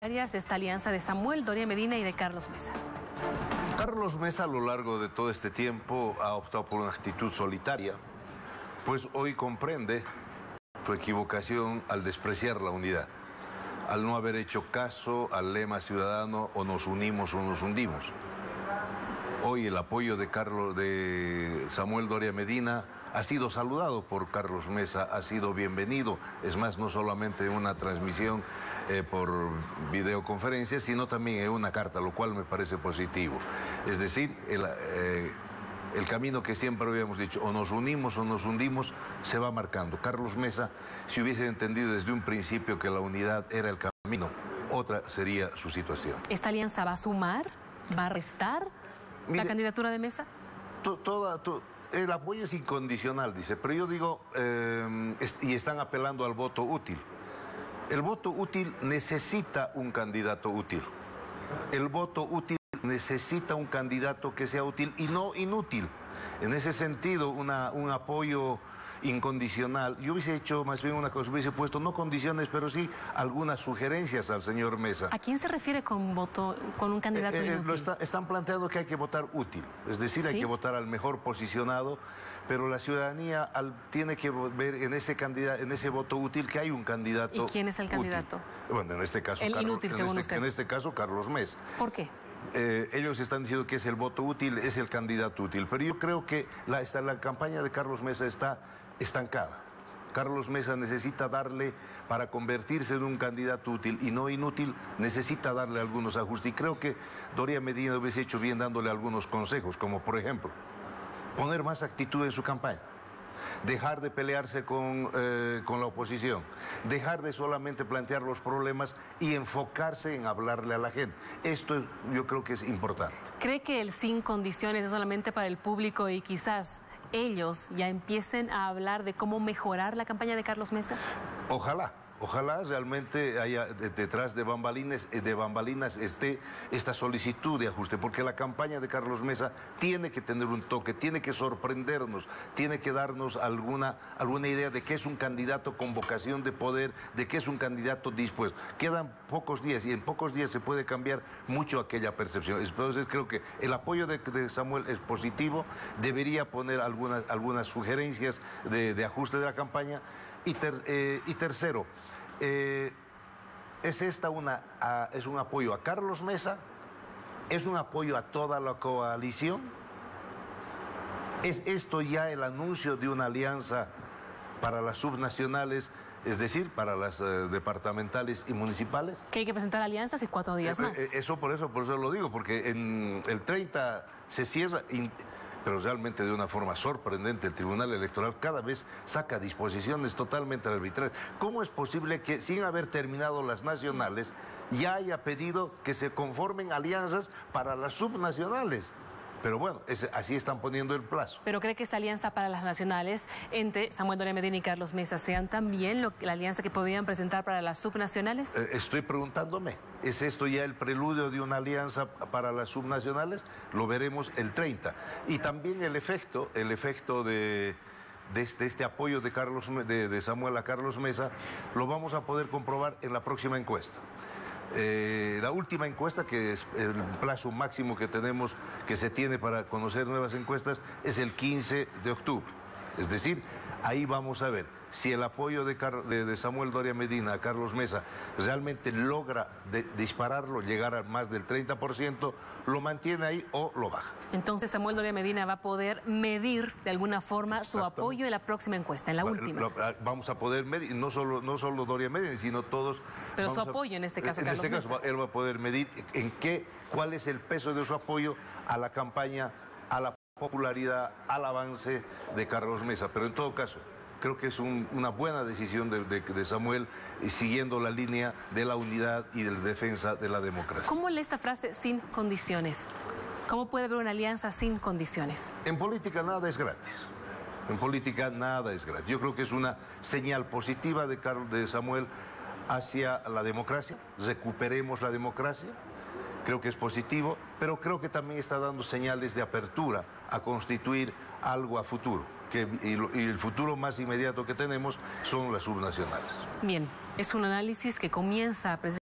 esta alianza de Samuel Doria Medina y de Carlos Mesa. Carlos Mesa a lo largo de todo este tiempo ha optado por una actitud solitaria, pues hoy comprende su equivocación al despreciar la unidad, al no haber hecho caso al lema ciudadano o nos unimos o nos hundimos. Hoy el apoyo de Samuel Doria Medina ha sido saludado por Carlos Mesa, ha sido bienvenido, es más, no solamente en una transmisión por videoconferencia, sino también en una carta, lo cual me parece positivo. Es decir, el camino que siempre habíamos dicho, o nos unimos o nos hundimos, se va marcando. Carlos Mesa, si hubiese entendido desde un principio que la unidad era el camino, otra sería su situación. ¿Esta alianza va a sumar, va a restar la candidatura de Mesa? El apoyo es incondicional, dice, pero yo digo, y están apelando al voto útil. El voto útil necesita un candidato útil. El voto útil necesita un candidato que sea útil y no inútil. En ese sentido, un apoyo incondicional. Yo hubiese hecho más bien una cosa, hubiese puesto no condiciones, pero sí algunas sugerencias al señor Mesa. ¿A quién se refiere con un candidato inútil? Están planteando que hay que votar útil, es decir, ¿sí? Hay que votar al mejor posicionado, pero la ciudadanía tiene que ver en ese candidato, en ese voto útil, que hay un candidato. ¿Y quién es el candidato? Útil. Bueno, en este caso, en este caso Carlos Mesa. ¿Por qué? Ellos están diciendo que es el voto útil, es el candidato útil, pero yo creo que la campaña de Carlos Mesa está estancada. Carlos Mesa necesita darle, para convertirse en un candidato útil y no inútil, necesita darle algunos ajustes. Y creo que Doria Medina hubiese hecho bien dándole algunos consejos, como por ejemplo, poner más actitud en su campaña, dejar de pelearse con la oposición, dejar de solamente plantear los problemas y enfocarse en hablarle a la gente. Esto yo creo que es importante. ¿Cree que el sin condiciones es solamente para el público y quizás ellos ya empiecen a hablar de cómo mejorar la campaña de Carlos Mesa? Ojalá realmente haya detrás de bambalinas esté esta solicitud de ajuste, porque la campaña de Carlos Mesa tiene que tener un toque, tiene que sorprendernos, tiene que darnos alguna idea de que es un candidato con vocación de poder, de que es un candidato dispuesto. Quedan pocos días y en pocos días se puede cambiar mucho aquella percepción. Entonces creo que el apoyo de Samuel es positivo, debería poner algunas sugerencias de ajuste de la campaña. Y tercero, es un apoyo a Carlos Mesa, es un apoyo a toda la coalición, es esto ya el anuncio de una alianza para las subnacionales, es decir, para las departamentales y municipales. Que hay que presentar alianzas y 4 días más. Por eso lo digo, porque en el 30 se cierra. Pero realmente de una forma sorprendente el Tribunal Electoral cada vez saca disposiciones totalmente arbitrarias. ¿Cómo es posible que sin haber terminado las nacionales ya haya pedido que se conformen alianzas para las subnacionales? Pero bueno, así están poniendo el plazo. ¿Pero cree que esta alianza para las nacionales entre Samuel Doria Medina y Carlos Mesa sean también la alianza que podrían presentar para las subnacionales? Estoy preguntándome, ¿es esto ya el preludio de una alianza para las subnacionales? Lo veremos el 30. Y también el efecto de este apoyo de Samuel a Carlos Mesa lo vamos a poder comprobar en la próxima encuesta. La última encuesta, que es el plazo máximo que se tiene para conocer nuevas encuestas, es el 15 de octubre. Es decir, ahí vamos a ver si el apoyo de Samuel Doria Medina a Carlos Mesa realmente logra dispararlo, llegar a más del 30%, lo mantiene ahí o lo baja. Entonces Samuel Doria Medina va a poder medir de alguna forma su apoyo en la próxima encuesta, en la última. Vamos a poder medir, no solo Doria Medina, sino todos. Pero su apoyo en este caso, Carlos Mesa. En este caso, él va a poder medir cuál es el peso de su apoyo a la campaña, a la popularidad, al avance de Carlos Mesa. Pero en todo caso, creo que es una buena decisión de Samuel, siguiendo la línea de la unidad y de la defensa de la democracia. ¿Cómo lee esta frase sin condiciones? ¿Cómo puede haber una alianza sin condiciones? En política nada es gratis. En política nada es gratis. Yo creo que es una señal positiva de Samuel hacia la democracia. Recuperemos la democracia. Creo que es positivo, pero creo que también está dando señales de apertura a constituir algo a futuro. Y el futuro más inmediato que tenemos son las subnacionales. Bien, es un análisis que comienza a